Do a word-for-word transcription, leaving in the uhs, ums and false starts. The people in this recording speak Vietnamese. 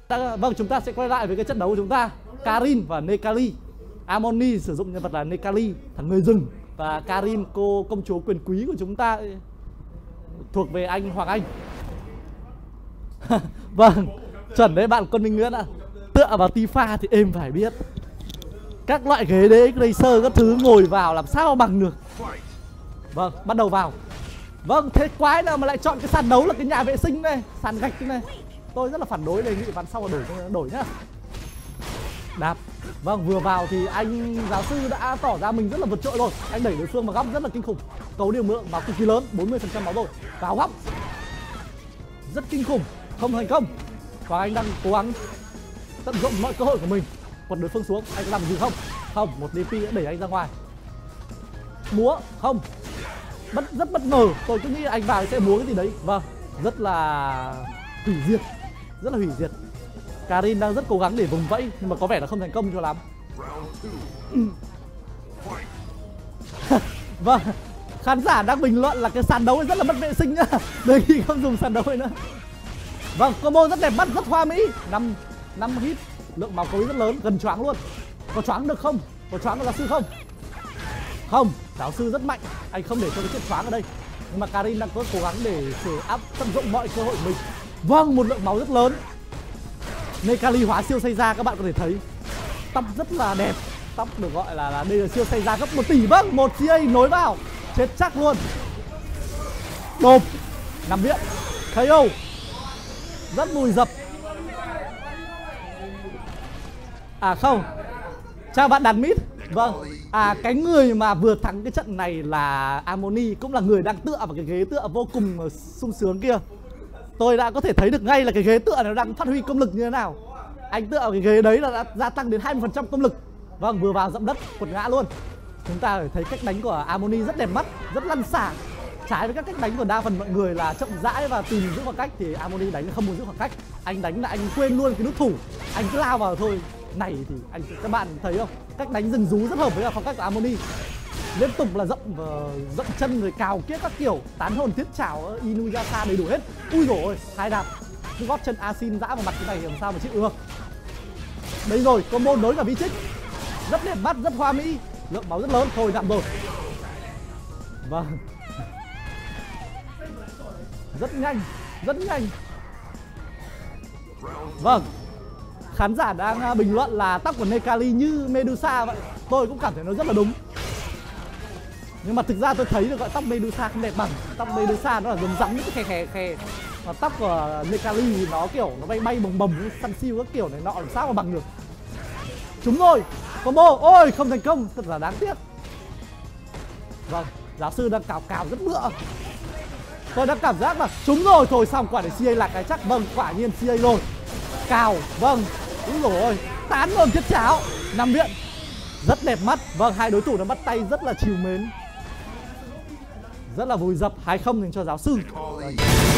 Vâng, chúng ta sẽ quay lại với cái trận đấu của chúng ta. Karin và Nekali. Amoni sử dụng nhân vật là Nekali, thằng người rừng. Và Karin, cô công chúa quyền quý của chúng ta, thuộc về anh Hoàng Anh. Vâng, chuẩn đấy bạn Quân Minh Nguyễn ạ. Tựa vào Tifa thì êm phải biết. Các loại ghế đế racer các thứ ngồi vào làm sao bằng được. Vâng, bắt đầu vào. Vâng, thế quái nào mà lại chọn cái sàn đấu là cái nhà vệ sinh này, sàn gạch thế này. Tôi rất là phản đối, đề nghị ván sau là đổi đổi nhá. Đạp. Vâng, vừa vào thì anh giáo sư đã tỏ ra mình rất là vượt trội rồi. Anh đẩy đối phương vào góc rất là kinh khủng. Cấu điều mượn vào cực kỳ lớn, bốn mươi phần trăm máu rồi. Vào góc. Rất kinh khủng, không thành công. Và anh đang cố gắng tận dụng mọi cơ hội của mình. Quật đối phương xuống, anh có làm gì không? Không, một đê pê đã đẩy anh ra ngoài. Múa, không. Bất, rất bất ngờ, tôi cứ nghĩ anh vào sẽ múa cái gì đấy. Vâng, rất là hủy diệt. Rất là hủy diệt. Karin đang rất cố gắng để vùng vẫy, nhưng mà có vẻ là không thành công cho lắm. Vâng, khán giả đang bình luận là cái sàn đấu rất là mất vệ sinh nhá. Đề nghị không dùng sàn đấu ấy nữa. Vâng, combo rất đẹp mắt, rất hoa mỹ. năm năm hit, lượng máu cối rất lớn, gần choáng luôn. Có choáng được không? Có choáng được giáo sư không? Không, giáo sư rất mạnh, anh không để cho cái chuyện choáng ở đây. Nhưng mà Karin đang có cố gắng để sử áp tận dụng mọi cơ hội của mình. Vâng, một lượng máu rất lớn. Nekali hóa siêu xây ra, các bạn có thể thấy tóc rất là đẹp. Tóc được gọi là, là đây là siêu xây ra gấp một tỷ. Vâng, một xê a nối vào, chết chắc luôn. Đột, nằm viện, ca o. Rất mùi dập. À không, chào bạn đàn mít. Vâng, à cái người mà vừa thắng cái trận này là Amoni, cũng là người đang tựa vào cái ghế tựa vô cùng sung sướng kia. Tôi đã có thể thấy được ngay là cái ghế tựa nó đang phát huy công lực như thế nào. Anh tựa vào cái ghế đấy là đã gia tăng đến hai mươi phần trăm công lực. Vâng, vừa vào dẫm đất, quật ngã luôn. Chúng ta thấy cách đánh của Amoni rất đẹp mắt, rất lăn xả. Trái với các cách đánh của đa phần mọi người là chậm rãi và tìm giữ khoảng cách, thì Amoni đánh không muốn giữ khoảng cách. Anh đánh là anh quên luôn cái nút thủ, anh cứ lao vào thôi. Này thì anh các bạn thấy không? Cách đánh rừng rú rất hợp với phong cách của Amoni. Liên tục là dậm dậm chân rồi cào kiếp các kiểu, tán hồn thiết chảo Inuyasha đầy đủ hết. Ui dồi ôi, hai đạp cứ gót chân Asin dã vào mặt cái này làm sao mà chịu được. Đấy rồi, combo nối cả vi trích. Rất đẹp mắt, rất hoa mỹ, lượng máu rất lớn. Thôi nằm rồi. Vâng. Rất nhanh, rất nhanh. Vâng, khán giả đang bình luận là tóc của Nekali như Medusa vậy. Tôi cũng cảm thấy nó rất là đúng. Nhưng mà thực ra tôi thấy được gọi tóc Medusa không đẹp bằng. Tóc Medusa nó là giống rắn cái khè khè khè. Mà tóc của Nekali thì nó kiểu nó bay bay bồng bồng, săn siêu các kiểu này nọ, làm sao mà bằng được. Trúng rồi, combo, ôi không thành công, thật là đáng tiếc. Vâng, giáo sư đang cào cào rất bựa. Tôi đã cảm giác là trúng rồi, thôi xong quả để xê a là cái chắc. Vâng, quả nhiên xê a rồi. Cào, vâng, đúng rồi, tán luôn thiết cháo, nằm viện. Rất đẹp mắt, vâng, hai đối thủ đã bắt tay rất là trìu mến. Rất là vùi dập, hai không dành cho giáo sư.